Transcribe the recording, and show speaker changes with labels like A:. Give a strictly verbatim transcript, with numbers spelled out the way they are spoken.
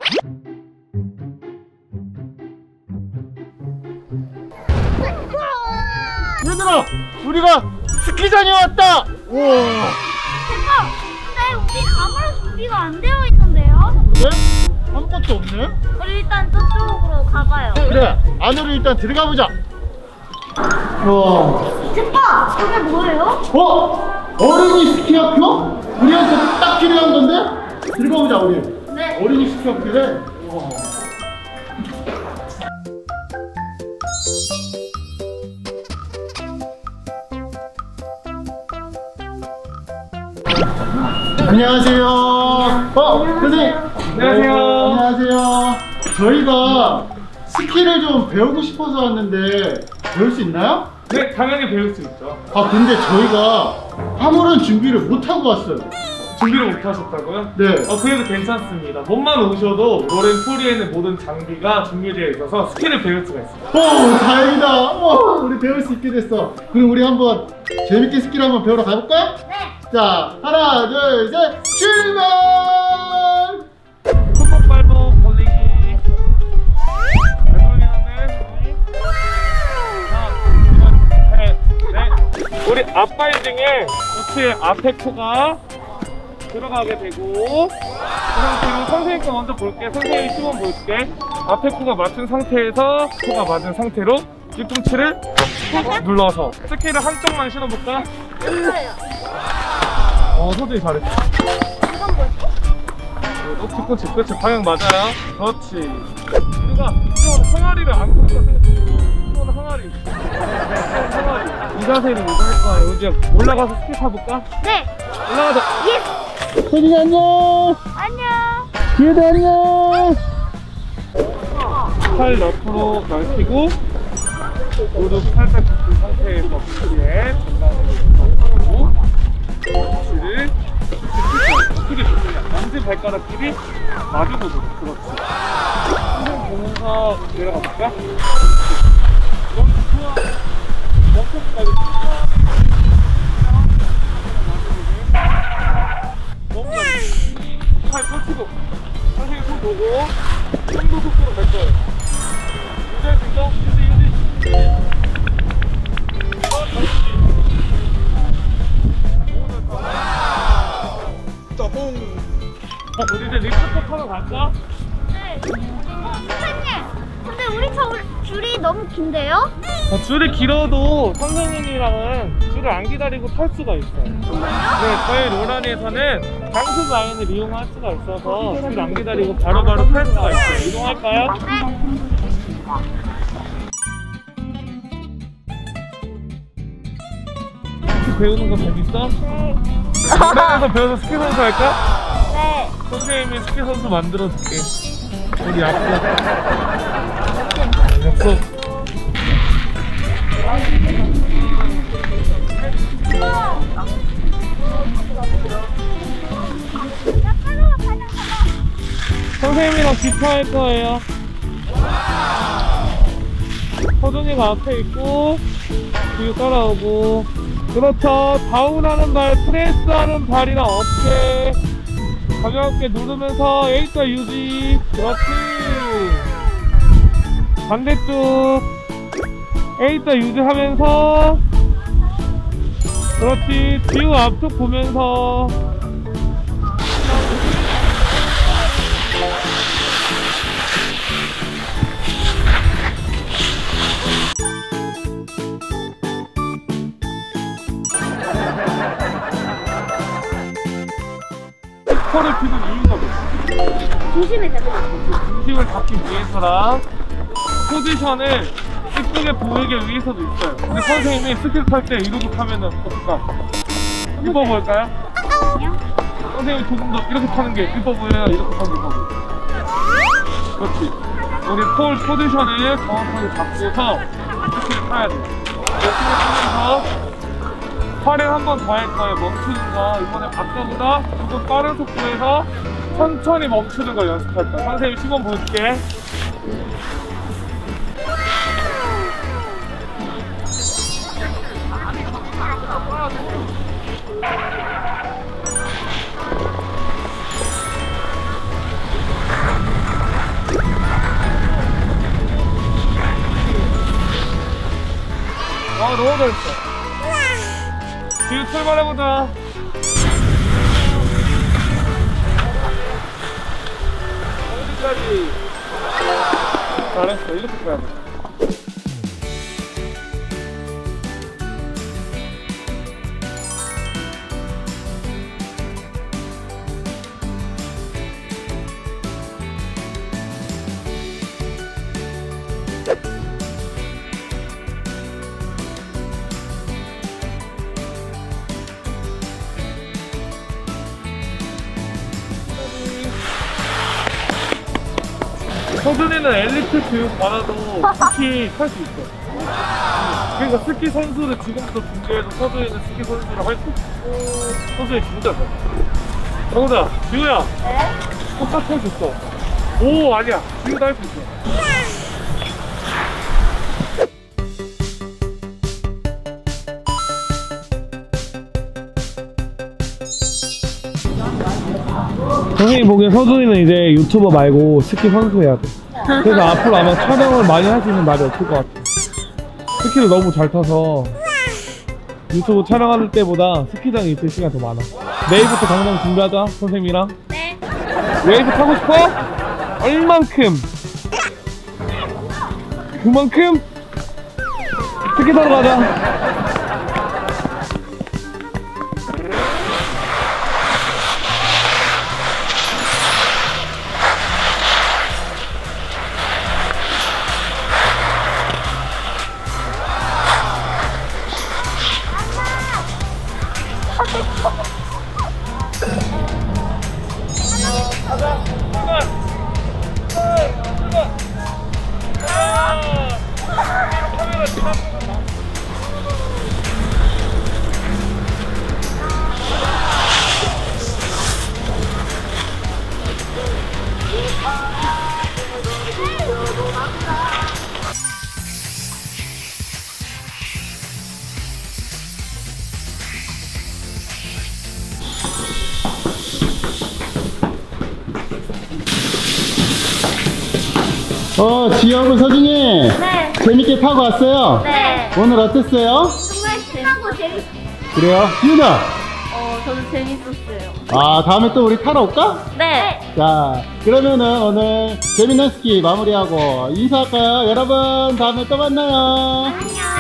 A: 얘들아, 우리가 스키장에 왔다. 우와.
B: 대박! 근데 우리 아무런 준비가 안 되어 있는데요?
A: 네? 아무것도 없네?
B: 우리 일단 저쪽으로 가봐요.
A: 그래, 안으로 일단 들어가 보자. 와.
B: 대박! 저게 뭐예요?
A: 어? 어린이 스키 학교? 우리한테 딱 필요한 건데? 들어가 보자, 우리.
B: 네.
A: 어린이 스키 학교래. 우와. 안녕하세요. 어, 선생님.
C: 안녕하세요.
A: 어, 안녕하세요. 저희가 스키를 좀 배우고 싶어서 왔는데 배울 수 있나요?
C: 네, 당연히 배울 수 있죠.
A: 아, 근데 저희가 아무런 준비를 못 하고 왔어요.
C: 준비를 못 하셨다고요?
A: 네.
C: 어, 그래도 괜찮습니다. 몸만 오셔도 로렌포리에 있는 모든 장비가 준비되어 있어서 스키를 배울 수가 있습니다.
A: 오, 다행이다. 오, 우리 배울 수 있게 됐어. 그럼 우리 한번 재밌게 스키를 한번 배우러 가볼까요?
B: 네.
A: 자, 하나, 둘, 셋, 출발!
C: 손목 발목 벌리기. 발목이 하는. 하나, 둘, 셋, 넷. 우리 앞발 등에 우측 앞에 코가 들어가게 되고, 그 상태로 선생님 거 먼저 볼게. 선생님이 시범 볼게. 앞에 코가 맞춘 상태에서 코가 맞은 상태로 뒤꿈치를 꾹 눌러서 스키를 한쪽만 신어볼까?
B: 몰라요.
C: 어, 선생님 잘했어.
B: 이건 뭐지?
C: 어, 뒤꿈치, 그렇지. 방향 맞아요. 그렇지. 우리가 이쪽으로 항아리를 안고 있다 생각해. 이쪽으로 항아리. 항아리. 이 자세를 유지할 거예요. 이제 올라가서 스키 타볼까?
B: 네.
C: 올라가자.
B: 예스!
A: 혜진이 안녕!
B: 안녕!
A: 기회도 안녕!
C: 팔 옆으로 넓히고 무릎 살짝 굽힌 상태에서 스키에 중간에 놓고 스키를 스키를 붙이냐 엄지 발가락끼리 마주보고 그렇지. 한번 보면서 내려가 볼까? 멈춰 멈춰까지 멈춰 팔 펼치고 선생님 손 보고 좀더 속도로 갈 거예요. 유지할 수 있어? 유지 유지 어, 잘했지. 어, 우리 이제 리프트 타러 갈까?
B: 네. 어, 선생님! 근데 우리 저 줄이 너무 긴데요?
C: 어, 줄이 길어도 선생님이랑은 줄을 안 기다리고 탈 수가 있어요.
B: 정말요?
C: 네, 저희 로라리에서는 강습 라인을 이용할 수가 있어서 줄 안 기다리고 바로바로 탈 수가 있어요. 이동할까요?
B: 네.
C: 스키 배우는 거 재밌어? 로라리에서 배워서 스키 선수 할까?
B: 네.
C: 선생님이 스키 선수 만들어줄게. 우리 약속. 약속. 선생님이랑 기타할 거예요. 서준이가 앞에 있고 뒤로 따라오고. 그렇죠. 다운하는 발, 프레스하는 발이랑 어깨 가볍게 누르면서 A자 유지. 그렇지. 반대쪽 A자 유지하면서 그렇지. 뒤로 앞쪽 보면서 스코를 피는 이유가 뭐지?
B: 중심을 잡고.
C: 중심을 잡기 위해서랑 포지션을 이쁘게 보이기 위해서도 있어요. 근데 선생님이 스킬 탈 때 이러고 타면은 어떨까? 이뻐 보일까요?
B: 아니요.
C: 선생님이 조금 더 이렇게 타는 게 이뻐 보여요? 이렇게 타는 게 이뻐 보여요? 그렇지. 우리 폴 포지션을 정확하게 잡고서 스킬을 타야 돼요. 스킬을 타면서 활용 한 번 더 할 거예요. 멈추는 거. 이번에 아까보다 조금 빠른 속도에서 천천히 멈추는 거 연습할 거야. 선생님 시범 볼게. 너무 잘했어. 지금 출발해보자. 어디까지? 잘했어. 이렇게 가야 돼. 서준이는 엘리트 교육 받아도 스키 탈 수 있어. 그러니까 스키 선수를 지금부터 준비해서 서준이는 스키 선수를 할 수 있어. 서준이 진짜 잘해. 정우자, 지우야.
B: 네?
C: 똑같이 할 수 있어. 오, 아니야. 지우도 할 수 있어. 선생님 보기엔 서준이는 이제 유튜버 말고 스키 선수 해야 돼. 그래서 앞으로 아마 촬영을 많이 할 수 있는 날이 없을 것 같아. 스키를 너무 잘 타서 유튜브 촬영할 때보다 스키장에 있을 시간이 더 많아. 내일부터 당장 준비하자, 선생님이랑.
B: 네.
C: 웨이브 타고 싶어? 얼만큼? 그만큼? 스키 타러 가자.
A: 어, 지하고 서준이
B: 네.
A: 재밌게 타고 왔어요?
B: 네.
A: 오늘 어땠어요?
B: 정말 신나고 재밌.
A: 그래요? 지훈아!
B: 어, 저도 재밌었어요.
A: 아, 다음에 또 우리 타러 올까?
B: 네.
A: 자, 그러면은 오늘 재밌는 스키 마무리하고 인사할까요? 여러분, 다음에 또 만나요.
B: 안녕.